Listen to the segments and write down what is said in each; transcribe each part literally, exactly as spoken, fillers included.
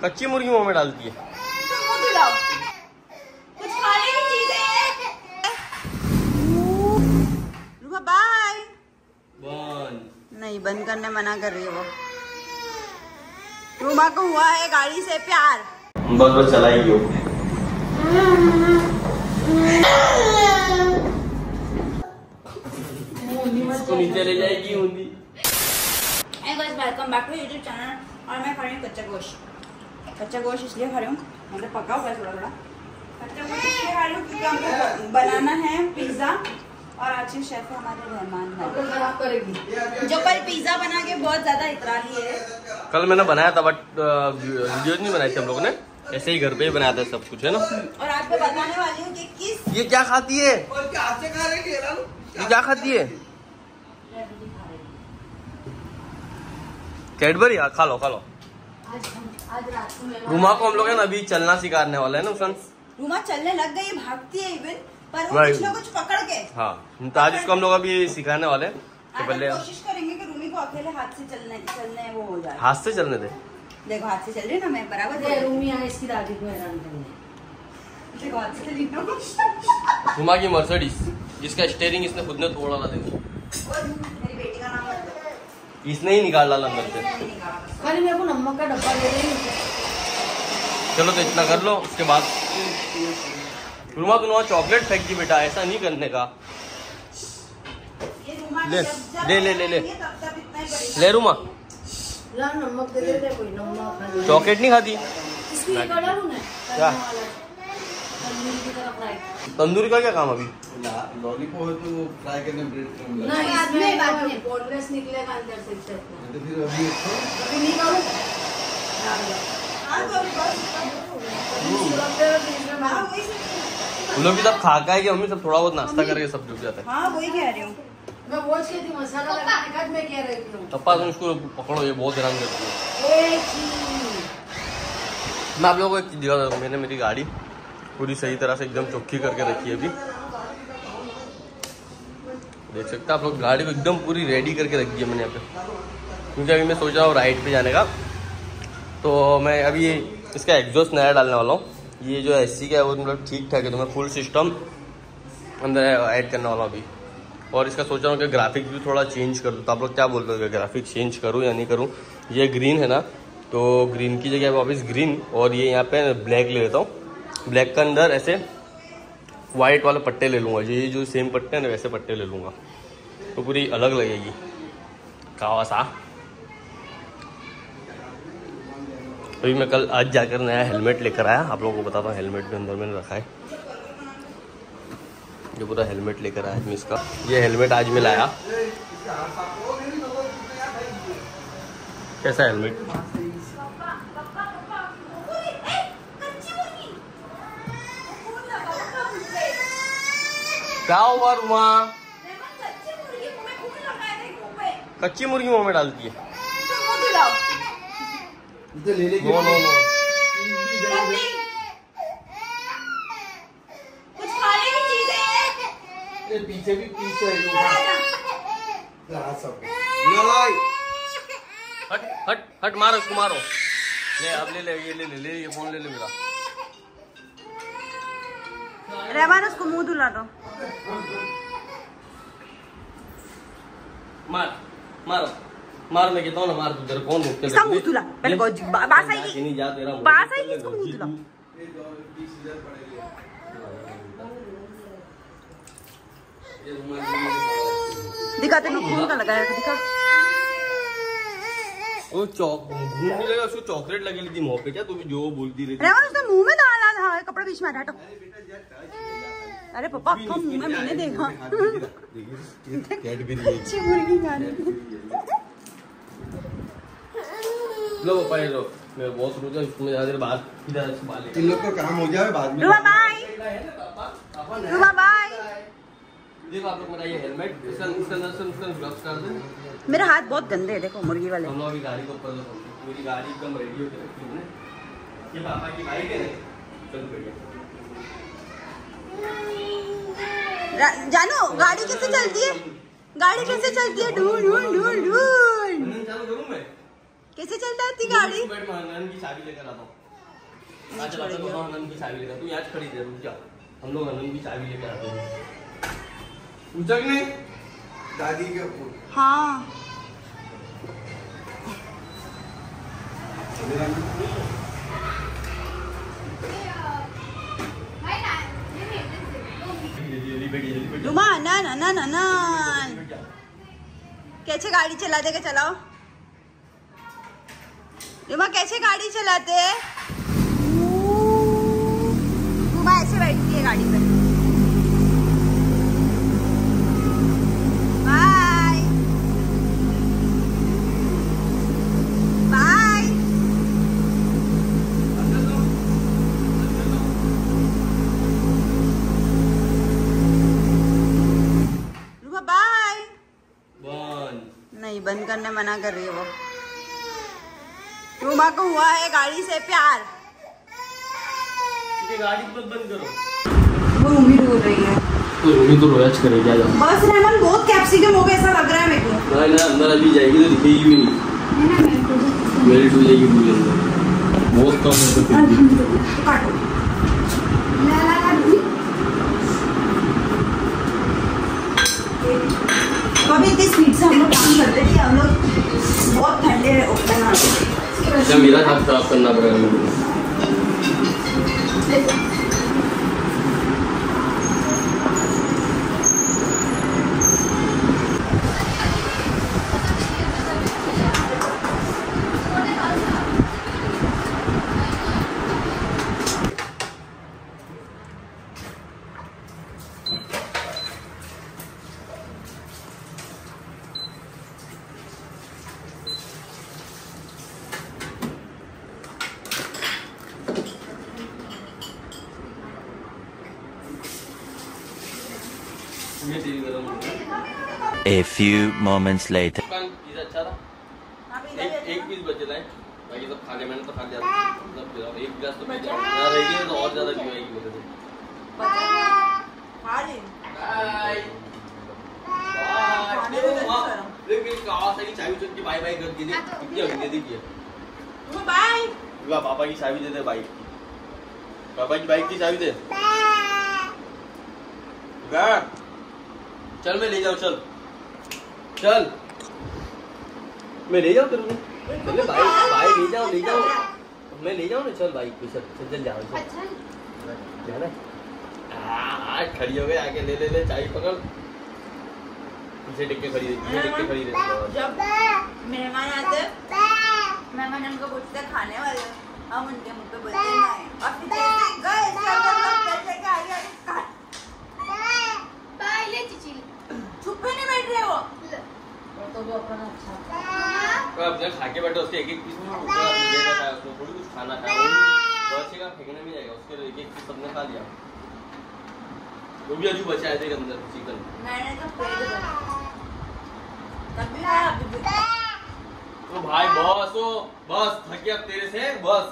कच्ची मुर्गी मुंह में डालती है। कुछ खाने की चीजें। रूमा बाय। बंद नहीं, बंद करने मना कर रही है वो। रूमा को हुआ है गाड़ी से प्यार। बस बस चलाएगी वो। इसको नीचे ले जाएगी ऊँधी। Welcome back to YouTube channel. और मैं खा रही हूँ कच्चा गोश्त। कच्चा गोश्त इसलिए खा रही हूँ, मतलब पका हुआ है थोड़ा थोड़ा। कच्चा गोश्त इसलिए खा रही हूँ क्योंकि हमको बनाना है पिज्जा। और आज के शेफ है हमारे रहमान भाई, जो कल पिज्जा बना के बहुत ज्यादा इतरा लिए है। कल मैंने बनाया था बट वीडियो नहीं बनाई थी हम लोगों ने, ऐसे ही घर पे ही बनाया था सब कुछ, है ना। और आज मैं बताने वाली हूँ कि किस ये क्या खाती है, ये क्या खाती है? कैडबरी। खा लो खा लो। रूमा को हम लोग है ना अभी चलना सिखाने वाला है ना। रूमा चलने लग गई, भागती है इवन, पर वो कुछ ना कुछ पकड़ के। हाँ, तो आज इसको हम लोग अभी सिखाने वाले हैं। तो पहले कोशिश करेंगे कि रूमी को अकेले हाथ से चलने चलने वो हो जाए। हाथ से चलने दे। देखो हाथ से चल रही ना, मैं बराबर दे। रूमी यहाँ इसकी दादी को हैरान करने। देखो हाथ से चल रही ना। रूमा की मर्सिडीज, जिसका स्टीयरिंग इसने खुद ने तोड़ा था। देखो मेरी बेटी का नाम इसने ही निकाल डाला अंदर से। खाली मेरे को नमक का डब्बा दे देंगे। चलो तो इतना कर लो, उसके बाद रूमा तुम वहाँ चॉकलेट फेंक दी बेटा, ऐसा नहीं करने का। ले ले ले ले ले ले रूमा, नमक दे देते कोई। नमक चॉकलेट नहीं खाती क्या? तंदूरी का क्या काम अभी? लॉलीपॉप तो फ्राई करने ब्रेड ना, इसमें बात नहीं, बोनलेस निकलेगा अंदर से। तो फिर अभी अभी नहीं करो। हम लोग भी सब खा का है कि मम्मी सब थोड़ा बहुत नाश्ता करके सब जुट जाता है। हाँ वही कह रही हूँ मैं, वो थी मसाला लगाने का मैं कह रही हूँ। पप्पा तुम इसको पकड़ो, ये बहुत हैरान करती है। मैं आप लोगों को एक चीज दिखा देता हूँ। मैंने मेरी गाड़ी पूरी सही तरह से एकदम चौख्खी करके रखी है। अभी देख सकते हैं आप लोग, गाड़ी को एकदम पूरी रेडी करके रखी है मैंने यहाँ पे, क्योंकि अभी मैं सोच रहा हूँ राइड पे जाने का। तो मैं अभी इसका एग्जॉस्ट नया डालने वाला हूँ। ये जो एसी का है वो मतलब ठीक ठाक है, तो मैं फुल सिस्टम अंदर ऐड करने वाला हूँ अभी। और इसका सोच रहा हूँ कि ग्राफिक्स भी थोड़ा चेंज कर दूँ। तो आप लोग क्या बोलते हो कि ग्राफिक्स चेंज करूँ या नहीं करूँ? ये ग्रीन है ना, तो ग्रीन की जगह वापस ग्रीन, और ये यहाँ पे ब्लैक ले लेता हूँ। ब्लैक के अंदर ऐसे वाइट वाले पट्टे ले लूँगा, ये जो सेम पट्टे हैं ना वैसे पट्टे ले लूँगा, तो पूरी अलग लगेगी। कावासा अभी मैं कल आज जाकर नया हेलमेट लेकर आया, आप लोगों को बताता हूँ। हेलमेट भी अंदर मैंने रखा है, जो पूरा हेलमेट लेकर आया मैं इसका। ये हेलमेट आज मैं लाया। कैसा हेलमेट? क्या हुआ रूमा? कच्ची मुर्गी मुंह में डालती है। नो नो नो, कुछ खाने की चीजें। ये पीछे भी पीछे हट हट हट, मारो इसको मारो। ले अब ले ले, ये ले ले ले, ये फोन ले ले मेरा। रहमान उसको मुंह धुला दो। मार मारो मार, मैं कहता हूँ ना मार, तू तेरे कौन रोकते? इसका मुंह धुला पहले। बास आएगी, नहीं जा तेरा बास आएगी, इसको मुंह धुला। दिखा तेरे खून का लगाया, दिखा। वो चौक भूख नहीं लगा उसको, चॉकलेट लगी थी मुंह पे। क्या तू भी जो बोलती रहती? रहमान उसने मुंह में डाला था, कपड़ा बीच में हटाओ। अरे पापा आपका मुंह में मैंने देखा। अच्छी मुर्गी खा रही। लो पापा ये लो, मैं बहुत रुका इसमें ज्यादा देर बाद इधर संभाल ले। इन लोग का काम हो जाए बाद में। Ruma bye, Ruma bye. देखो आप लोग मेरा ये हेलमेट, इसका इसका अंदर से उसका ग्लव्स कर दे। मेरे हाथ बहुत गंदे हैं, देखो मुर्गी वाले। हम लोग अभी गाड़ी को ऊपर लो, पूरी गाड़ी एकदम रेडी होकर रखी है। ये पापा की बाइक है ना, चल बढ़िया। जानो गाड़ी कैसे चलती है? गाड़ी कैसे चलती है? ढूंढ ढूंढ ढूंढ ढूंढ। चालू करूं मैं? कैसे चलता है गाड़ी? बैठ, मैं हनन की चाबी लेकर आता हूँ। आज चलाता हूँ, हनन की चाबी लेकर। तू यहाँ खड़ी दे, रुक जा। हम लोग हनन की चाबी लेकर आते हैं। उचक नहीं दादी के ऊपर। हाँ रुमा ना ना ना ना ना कैसे गाड़ी चलाते के चलाओ रुमा, कैसे गाड़ी चलाते? रुमा ऐसे बैठती है गाड़ी पे। Bye bye. रुमा बाय। बंद नहीं, बंद करने मना कर रही है वो। रूमा को हुआ है गाड़ी से प्यार। ठीक है, गाड़ी मत बंद करो। वो रूमी रो रही है। तो रूमी तो रोया करेगी, आ जाओ। बस रहमान बहुत कैप्सिकम हो गया, ऐसा लग रहा है मेरे को। नहीं ना, अंदर अभी जाएगी तो दिखेगी भी नहीं। मेरी टू जाएगी पूरी अंदर। बहुत कम है तो काटो। कभी इतनी स्पीड से हम लोग काम करते थे, हम लोग बहुत ठंडे ओपन आते। जब मेरा हाथ खराब करना पड़ेगा मेरे को। A few moments later. अच्छा था। एक एक पीस बचे थे, बाकी सब खा लिया मैंने, तो खा लिया सब पी रहा। एक गिलास तो पी लिया, यार रह गई तो और ज्यादा पीवाएगी मेरे से। खा ली। Bye bye. लेकिन कावासाकी चाबी चुन के बाय बाय कर दी थी, कितनी अभी दे दी है। बाय। वाह, पापा की चाबी दे दे बाइक की। पापा की बाइक की चाबी दे। चल मैं ले जाऊँ, चल चल मैं ले जाऊँ तेरे को। चल भाई भाई ले जाओ ले जाओ मैं ले जाऊँ ना। चल बाइक पे चल चल चल जाओ चल जाना। आज खड़ी हो गई, आगे ले ले ले चाबी पकड़। पीछे टिक के खड़ी रही, पीछे टिक के खड़ी रही। जब मेहमान आते मेहमान उनको पूछते खाने वाले, हम उनके मुंह पे बोलते हैं और फिर जैसे गए कैसे के आगे आगे बाय ले चिचिल। चुप भी नहीं बैठ रहे वो। तो वो अपना अच्छा अब जब खा के बैठो उसके एक एक पीस में देगा था, उसको थोड़ी कुछ खाना खाया वो बचेगा, फेंकने में जाएगा। उसके एक एक पीस सबने खा लिया। वो भी अजू बचा है तेरे अंदर चिकन। मैंने तो पेट भरा तब भी आया अभी भी। तो भाई बस हो बस थक गया तेरे से बस।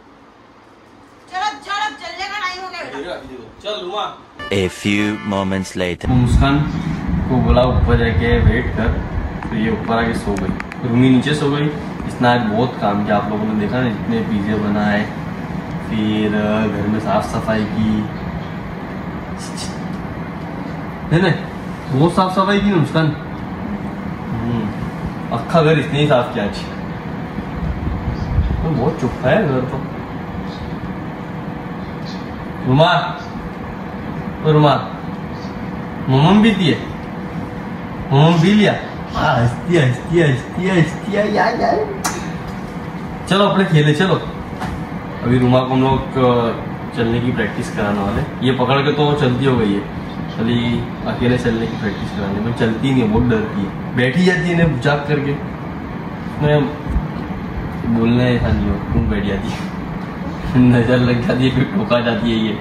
चल अब चल अब चलने का टाइम हो गया बेटा। चल Ruma. A few moments later. मुस्कान को बोला ऊपर जाके वेट कर, तो ये ऊपर आके सो गई। रूमी नीचे सो गई। इसने आज बहुत काम किया, आप लोगों ने देखा ना, जितने पिज़्ज़े बनाए, फिर घर में साफ सफाई की। नहीं नहीं बहुत साफ सफाई की मुस्कान। अक्खा घर इसने ही साफ किया आज। तो बहुत चुप्पा है घर तो। रुमा रुमा मोमम भी दिए, मोमम भी लिया। हाँ हंसती है हंसती है हंसती है हंसती है यार यार। चलो अपने खेले चलो। अभी रुमा को हम लोग चलने की प्रैक्टिस कराने वाले। ये पकड़ के तो चलती हो गई है, खाली अकेले चलने की प्रैक्टिस कराने में चलती नहीं है, बहुत डरती है, बैठी जाती है इन्हें बुचाक करके। मैं बोलने ऐसा नहीं हो, तुम बैठ जाती है, नजर लग जाती है, फिर ठोका जाती है ये।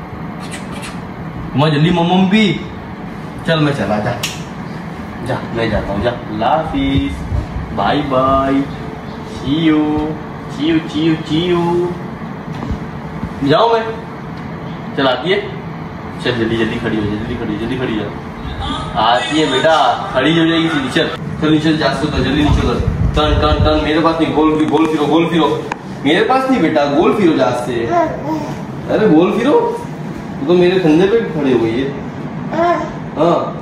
तुम जल्दी मम्म भी चल, मैं चला जा जा मैं जाता हूँ, जा लाफिस bye bye see you see you see you see you. जाओ मैं चलाती है। चल जल्दी जल्दी खड़ी हो जा, जल्दी खड़ी जल्दी खड़ी जा। आती है बेटा, खड़ी हो जाएगी सीधी। चल चल नीचे जा सकता, जल्दी नीचे उतर। टर्न टर्न टर्न, मेरे पास नहीं, गोल गोल फिरो गोल फिरो, मेरे पास नहीं बेटा, गोल फिरो जहाज से, अरे गोल फिरो, तो मेरे कंधे पे खड़े हो गई है। हाँ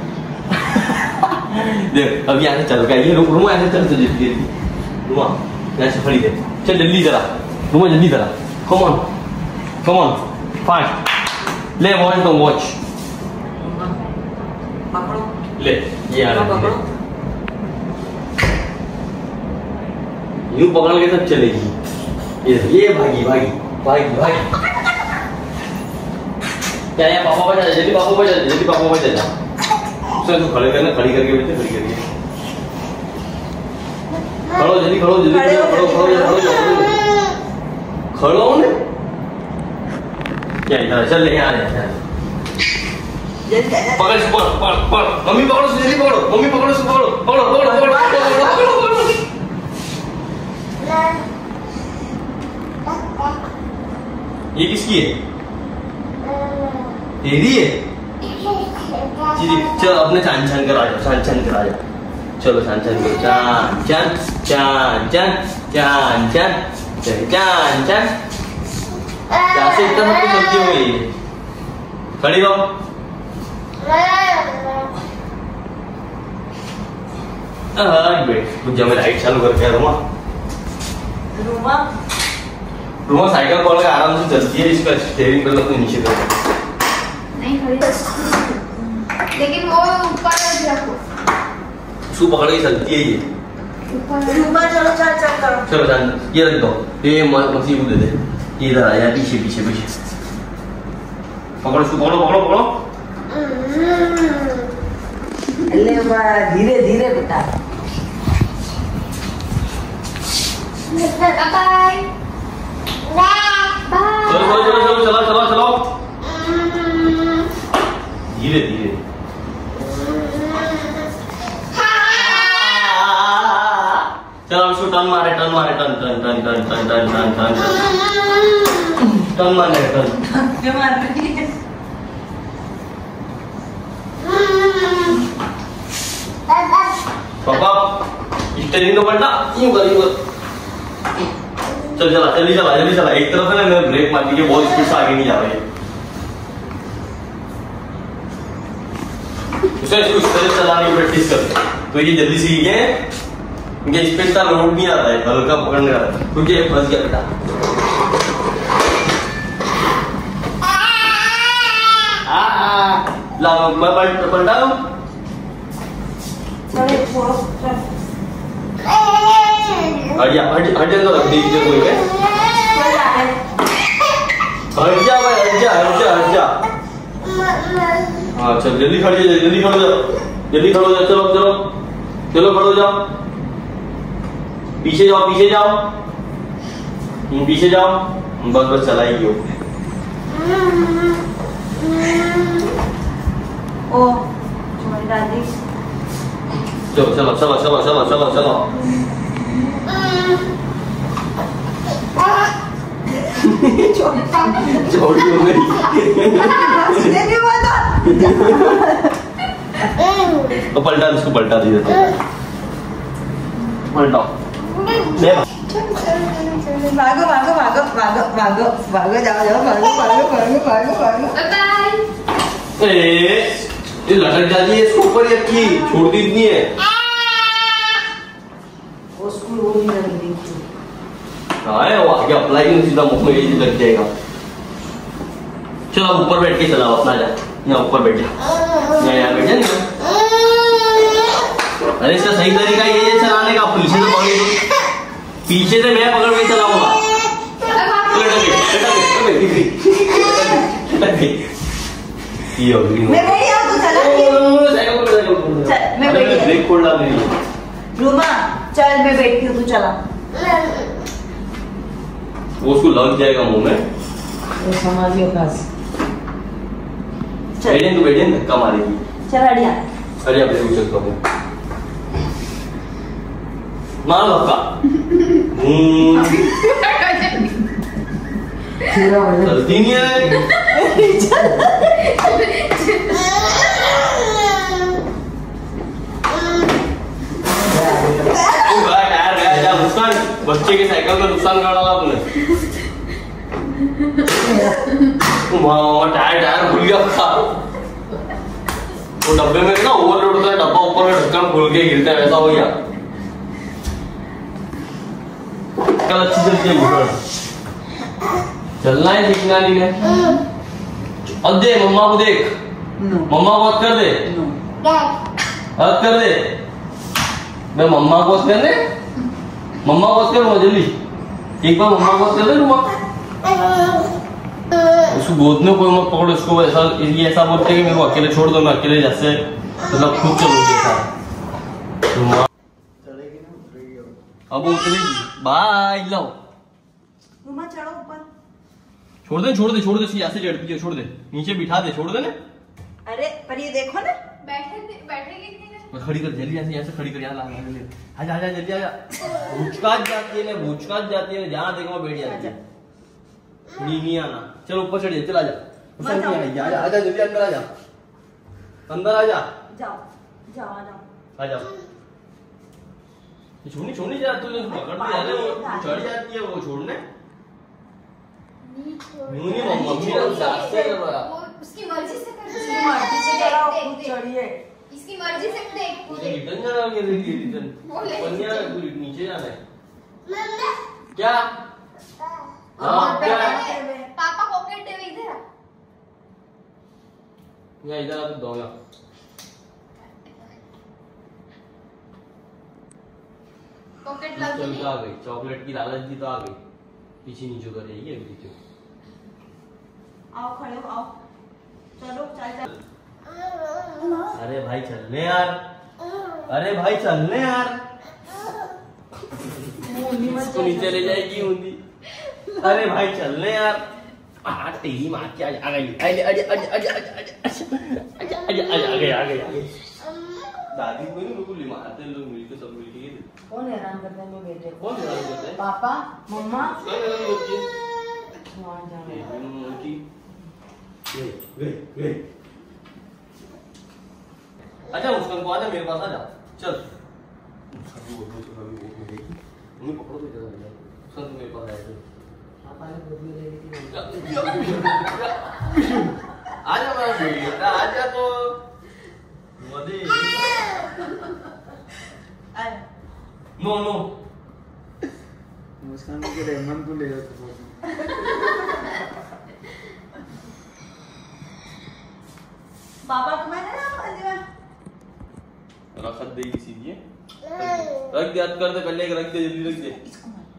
देख अभी यहाँ से चल गया ये, रुक रुमा ऐसे चल चल जल्दी रुमा, यहाँ से खड़ी दे, चल जल्दी जरा रुमा, जल्दी जरा, come on come on fast, ले वॉच तो वॉच ले, ये आ रहा है, यूं पकड़ के तब चलेगी, ये ये भागी भागी भागी भागी, क्या यार पापा बजा, जल्दी पापा बजा, जल्दी पापा बजा जा, चल तू खड़े करना, खड़ी करके बैठे, खड़ी करके खड़ो, जल्दी खड़ो, जल्दी खड़ो खड़ो खड़ो खड़ो खड़ो ने क्या इधर चल, ले आ रहे हैं, पकड़ से पकड़ पकड़ पकड़, मम्मी पकड़ो से, जल्दी पकड़ो, मम्मी पकड़ो से, पकड़ो पकड़ो पकड़ो पकड़ो पकड़ो, ये किसकी है? तेरी है? चलो अपने छान छान कर आ जाओ, छान छान कर आ जाओ, चलो छान छान करो, चान चान चान चान चान चान चान चान, क्या से इतना सब कुछ चलती हो गई, खड़ी रहो, कुछ जब मैं लाइट चालू करके आ रुमा रुमा रुमा साइकिल कॉल के आराम से चलती है, इसका स्टीयरिंग पे तो नीचे कर नहीं खड़ी, लेकिन वो ऊपर रखो, शू पकड़ के चलती है ये ऊपर, चलो चल चल करो, चलो जान ये रख दो, ये मसी को दे दे, ये इधर आ जा, पीछे पीछे पीछे पकड़ो, शू पकड़ो पकड़ो पकड़ो, ले धीरे धीरे बेटा, बाय चलो चलो चलो चलो चलो चलो धीरे धीरे, चलो हम शू टर्न मारे, टर्न मारे, turn turn turn turn turn turn turn turn turn मारे, टर्न क्या मार रही है? पापा स्टीयरिंग तो पलटा, यूं कर यूं कर, चल चला जल्दी चला जल्दी चला, एक तरफ है ना, मैं ब्रेक मार दी, बहुत स्पीड से आगे नहीं जा रही है, उसे इस तरह चलाने की प्रैक्टिस कर, तो ये जल्दी सीख गए, इनके इस पे इतना लोड नहीं आता है, हल्का पकड़ने का, क्योंकि ये फंस गया बेटा, ला मैं पलट पलटा दूं, हट जा हट हट जा, तो रख दी इधर कोई है, हट जा भाई, हट जा हट जा हट जा, हाँ चल जल्दी खड़ी हो, जल्दी खड़ो जाओ, जल्दी खड़ो जाओ, चलो चलो चलो खड़ो जाओ, पीछे जाओ पीछे जाओ, पीछे जाओ, बस बस चलाएगी हो, ओ छोड़ दादी, चलो चलो चलो चलो चलो चलो चलो, छोटी हो गई, तो पलटा इसको, पलटा दीजिए, पलटाओ, भागो भागो भागो भागो भागो भागो, जाओ जाओ, भागो भागो भागो भागो भागो, बाय ए ये लटक जाती है इसको ऊपर, ये की छोड़ती इतनी है, वो स्कूल वो नहीं लग रही, हाँ है वो आगे अप्लाई नहीं, सीधा मुख में ये लग जाएगा, चलो ऊपर बैठ के चलाओ अपना, जा यहाँ ऊपर बैठ जा, यहाँ बैठ जा, अरे इसका सही तरीका ये है चलाने का, पीछे से पकड़, पीछे से मैं पकड़ के चलाऊंगा, ये हो गई, मैं बैठी हूँ, तू चला, चल मैं बैठी हूँ, ब्रेक खोल डाल रही रुमा चल मैं बैठी हूँ, तू चला, वो उसको लग जाएगा मुंह में, वो संभालियो काश, बैठे तो बैठे धक्का मारेगी, चल हटिया, अरे अपने पूछ सकता हूँ, मार धक्का, चलती नहीं है, बच्चे के साइकिल में नुकसान कर डाला तुमने। टायर टायर खुल गया उसका। वो डब्बे में ना ओवरलोड होता है, डब्बा ऊपर में ढक्कन खुल के गिरता है, वैसा हो गया। कल अच्छी चलती है, चलना है सीखना नहीं है। अब दे मम्मा को, देख मम्मा को हद कर दे, हद कर दे। मैं मम्मा को हद कर दे, मम्मा को हद कर जल्दी। एक बार मम्मा को हद कर दे। उसको गोद में कोई मत पकड़ो, उसको ऐसा ये ऐसा बोलते हैं कि मेरे को अकेले छोड़ दो, मैं अकेले जैसे मतलब खुद चलूंगी ऐसा। अब उतरेगी, बाय लो। चढ़ो ऊपर। छोड़ दे छोड़ दे छोड़ दे, ऐसे चढ़ती है, छोड़ दे, नीचे बिठा दे, छोड़ दे ना। अरे पर ये देखो ना, बैठे बैठेगी नहीं। खड़ी कर जल्दी, ऐसे ऐसे खड़ी कर, यहाँ ला आजा आजा जल्दी आजा। भूचकात जाती है ना, भूचकात जाती है, जहाँ देखो बैठ जाती है। नहीं नहीं आना, चलो ऊपर चढ़िए, चला जा। आजा आजा जल्दी, अंदर आजा, अंदर आजा। जाओ जाओ आ जाओ, आ जाओ। छोड़नी छोड़नी जा, तू पकड़ के वो चढ़ जाती है, वो छोड़ने नहीं मम्मी ने साथ से करवाया। वो उसकी मर्जी से कर, उसकी मर्जी से चढ़ाओ, खुद चढ़िए। इसकी मर्जी से देख, मुझे रिटर्न जाना है, रिटर्न पन्निया नीचे जाना है क्या? हाँ क्या? पापा पॉकेट है इधर। यहाँ इधर आ, दो यहाँ। पॉकेट लग गई। आ गई चॉकलेट की लालच दी तो आ गई, पीछे नीचे कर रही है पीछे। आओ खड़े हो, आओ चलो चल चल। अरे भाई चलने यार, अरे भाई चलने यार। इसको नीचे ले जाएगी मुंडी। अरे भाई चलने यार। आ तेरी माँ की, आ गई, अरे अरे अरे अरे अरे आ गई आ गई। दादी को नहीं बिल्कुल मारते लोग मिलके, सब मिलके। कौन हैरान करता है मेरे बेटे को? कौन हैरान करता है? पापा मम्मा। कौन हैरान करती है? वहाँ जाओ। गए गए गए। अच्छा मुस्कान को आजा, मेरे पास आजा, चल। मम्मी पकड़ो तो जरा, मुस्कान मेरे पास आया। पापा ने गोद में ले ली थी। आजा मेरा बेटा, आजा तो मदे। नो नो मुस्कान के रेमन को ले जाते हो। पापा को मैंने ना रखत देगी सीधी, रख दे, याद कर दे पहले, एक रख दे, जल्दी रख दे।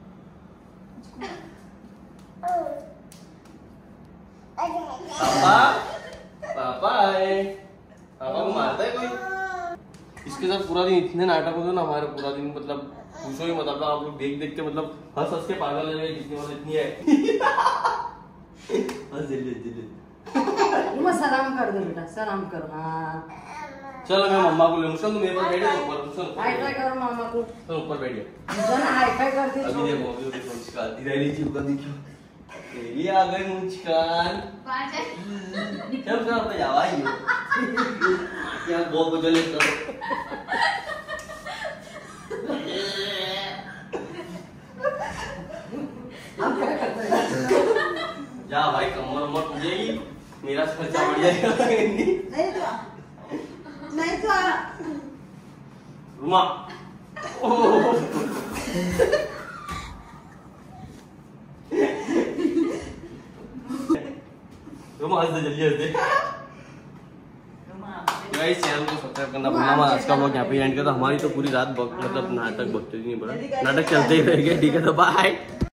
पापा पापा है, पापा को मारता है कोई? इसके साथ पूरा दिन इतने नाटक होते ना हमारे, पूरा दिन मतलब पूछो ही मतलब, आप लोग देख देख के मतलब हंस हंस के पागल हो जाएंगे, कितनी वाला इतनी है। हंस जल्दी जल्दी। सलाम कर दो बेटा, सलाम करो। हाँ चलो मैं मम्मा को ले, मुस्कान तुम मेरे पास बैठे ऊपर, हाई फाई करो मामा को। चलो ऊपर बैठ गया। मुझे ना हाई फाई करती अभी देखो अभी देखो मुस्कान इधर ही चुप कर देखो, तेरी आ गई मुस्कान। चल चल पे जाओ, आई क्या बहुत कुछ ले करो। जा भाई, कमर उमर टूटेगी, मेरा खर्चा बढ़ जाएगा। नहीं तो नहीं तो रुमा रुमा हंस दे, जल्दी हंस दे। गाइस चैनल को सब्सक्राइब करना भूलना मत। आज का व्लॉग यहाँ पे एंड करता। हमारी तो पूरी रात मतलब नाटक बकते नहीं पड़ा, नाटक चलते ही रहेंगे, ठीक है तो बाय।